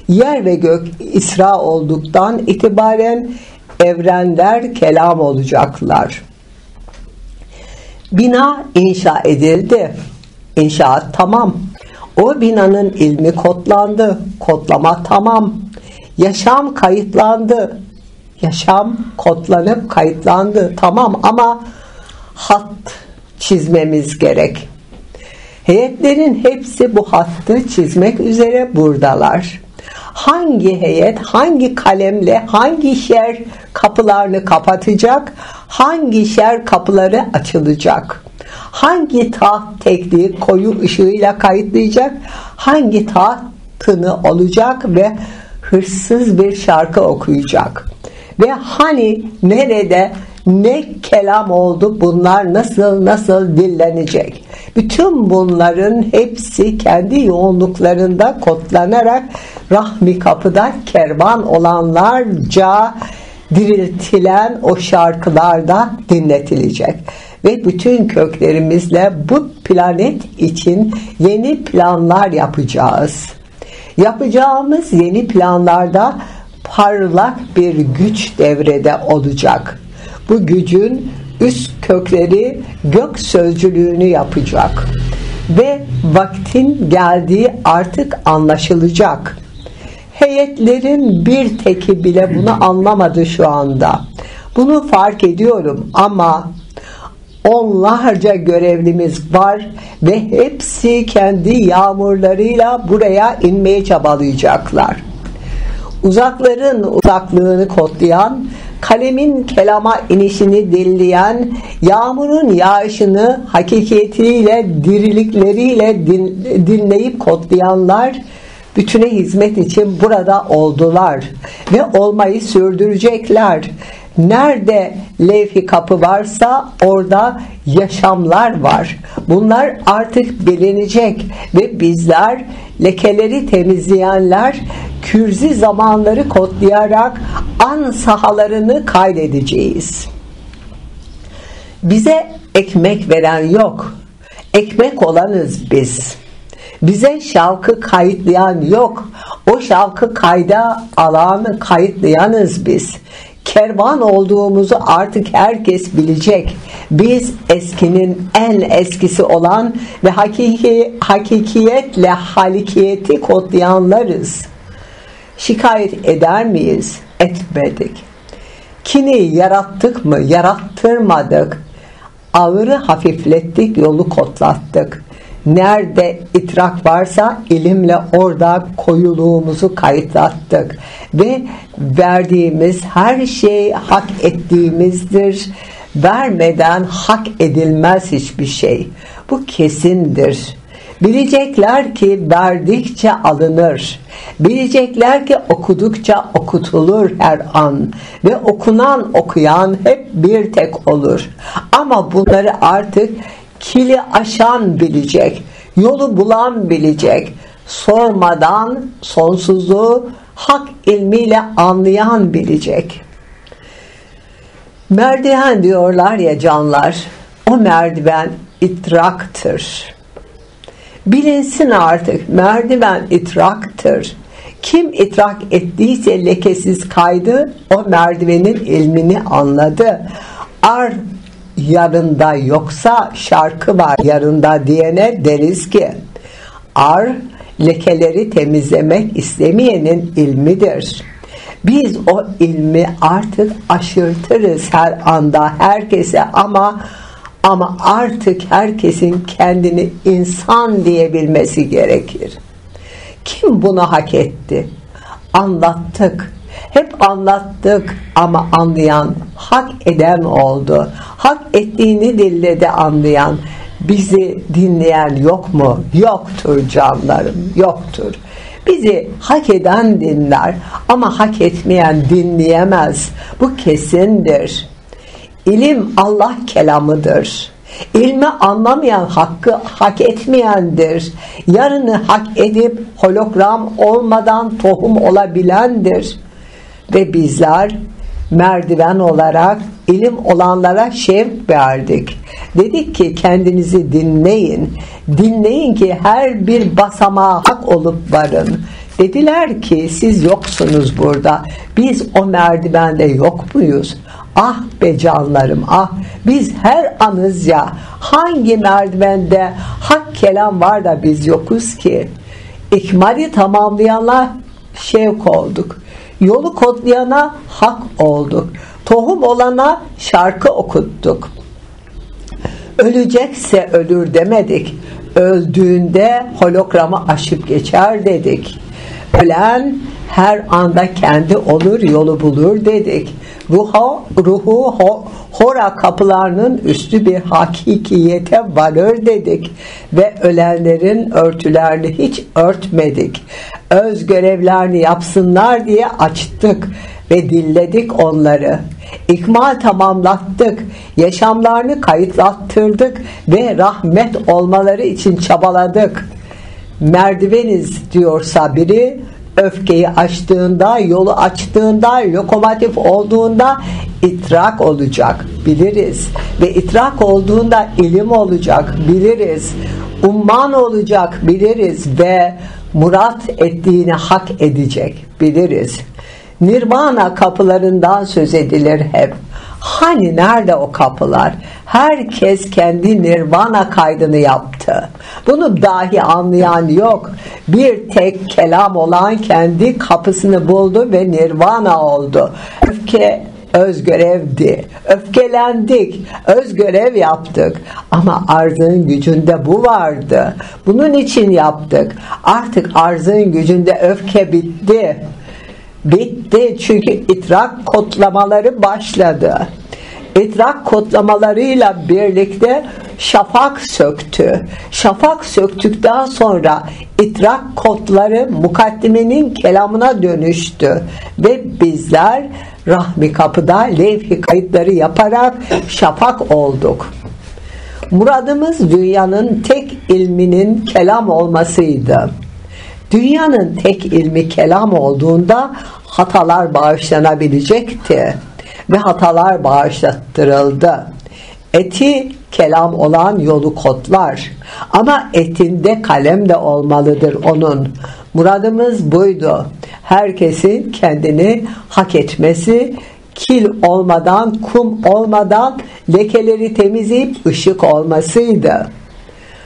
Yer ve gök İsra olduktan itibaren evrenler kelam olacaklar. Bina inşa edildi. İnşaat tamam. O binanın ilmi kodlandı. Kodlama tamam. Yaşam kayıtlandı. Yaşam kodlanıp kayıtlandı. Tamam ama hat çizmemiz gerek. Heyetlerin hepsi bu hattı çizmek üzere buradalar. Hangi heyet hangi kalemle hangi şer kapılarını kapatacak, hangi şer kapıları açılacak, hangi taht tekliği koyu ışığıyla kayıtlayacak, hangi tahtını olacak ve hırsız bir şarkı okuyacak ve hani nerede ne kelam oldu, bunlar nasıl dillenecek. Bütün bunların hepsi kendi yoğunluklarında kodlanarak rahmi kapıda kervan olanlarca diriltilen o şarkılarda dinletilecek. Ve bütün köklerimizle bu planet için yeni planlar yapacağız. Yapacağımız yeni planlarda parlak bir güç devrede olacak. Bu gücün üst kökleri gök sözcülüğünü yapacak ve vaktin geldiği artık anlaşılacak. Heyetlerin bir teki bile bunu anlamadı şu anda. Bunu fark ediyorum ama onlarca görevlimiz var ve hepsi kendi yağmurlarıyla buraya inmeye çabalayacaklar. Uzakların uzaklığını kodlayan, kalemin kelama inişini dinleyen, yağmurun yağışını hakikiyetiyle, dirilikleriyle dinleyip kodlayanlar bütüne hizmet için burada oldular ve olmayı sürdürecekler. Nerede levh-i kapı varsa orada yaşamlar var. Bunlar artık bilinecek ve bizler lekeleri temizleyenler kürzi zamanları kodlayarak an sahalarını kaydedeceğiz. Bize ekmek veren yok. Ekmek olanız biz. Bize şavkı kayıtlayan yok. O şavkı kayda alan kayıtlayanız biz. Kervan olduğumuzu artık herkes bilecek. Biz eskinin en eskisi olan ve hakikiyetle halikiyeti kodlayanlarız. Şikayet eder miyiz? Etmedik. Kini yarattık mı? Yarattırmadık. Ağırı hafiflettik, yolu kodlattık. Nerede idrak varsa ilimle orada koyuluğumuzu kayıtlattık ve verdiğimiz her şey hak ettiğimizdir. Vermeden hak edilmez hiçbir şey. Bu kesindir. Bilecekler ki verdikçe alınır. Bilecekler ki okudukça okutulur her an. Ve okunan okuyan hep bir tek olur. Ama bunları artık kili aşan bilecek, yolu bulan bilecek, sormadan sonsuzluğu hak ilmiyle anlayan bilecek. Merdiven diyorlar ya canlar, o merdiven idraktır. Bilinsin artık, merdiven idraktır. Kim idrak ettiyse lekesiz kaydı, o merdivenin ilmini anladı. Yarında yoksa şarkı var yarında diyene deriz ki lekeleri temizlemek istemeyenin ilmidir. Biz o ilmi artık aşırtırız her anda herkese ama artık herkesin kendini insan diyebilmesi gerekir. Kim bunu hak etti? Anlattık. Hep anlattık ama anlayan, hak eden oldu. Hak ettiğini dillede anlayan, bizi dinleyen yok mu? Yoktur canlarım, yoktur. Bizi hak eden dinler ama hak etmeyen dinleyemez. Bu kesindir. İlim Allah kelamıdır. İlmi anlamayan hakkı hak etmeyendir. Yarını hak edip hologram olmadan tohum olabilendir. Ve bizler merdiven olarak ilim olanlara şevk verdik. Dedik ki kendinizi dinleyin. Dinleyin ki her bir basamağa hak olup varın. Dediler ki siz yoksunuz burada. Biz o merdivende yok muyuz? Ah be canlarım ah, biz her anız ya. Hangi merdivende hak kelam var da biz yokuz ki? İkmali tamamlayana şevk olduk. Yolu kodlayana hak olduk. Tohum olana şarkı okuttuk. Ölecekse ölür demedik. Öldüğünde hologramı aşıp geçer dedik. Ölen her anda kendi olur yolu bulur dedik. Ruhu hora kapılarının üstü bir hakikiyete varır dedik. Ve ölenlerin örtülerini hiç örtmedik. Öz görevlerini yapsınlar diye açtık ve dilledik onları. İkmal tamamlattık, yaşamlarını kayıtlattırdık ve rahmet olmaları için çabaladık. Merdiveniz diyorsa biri, öfkeyi açtığında, yolu açtığında, lokomotif olduğunda idrak olacak, biliriz. Ve idrak olduğunda ilim olacak, biliriz. Umman olacak, biliriz. Ve murat ettiğini hak edecek, biliriz. Nirvana kapılarından söz edilir hep. Hani nerede o kapılar? Herkes kendi nirvana kaydını yaptı. Bunu dahi anlayan yok. Bir tek kelam olan kendi kapısını buldu ve nirvana oldu. Öfke özgörevdi. Öfkelendik. Özgörev yaptık. Ama arzın gücünde bu vardı. Bunun için yaptık. Artık arzın gücünde öfke bitti. Bitti çünkü idrak kodlamaları başladı. İdrak kodlamalarıyla birlikte şafak söktü. Şafak söktükten sonra idrak kodları mukaddimenin kelamına dönüştü. Ve bizler rahmi kapıda levh-i kayıtları yaparak şafak olduk. Muradımız dünyanın tek ilminin kelam olmasıydı. Dünyanın tek ilmi kelam olduğunda hatalar bağışlanabilecekti ve hatalar bağışlattırıldı. Eti kelam olan yolu kodlar ama etinde kalem de olmalıdır onun. Muradımız buydu. Herkesin kendini hak etmesi, kil olmadan, kum olmadan lekeleri temizleyip ışık olmasıydı.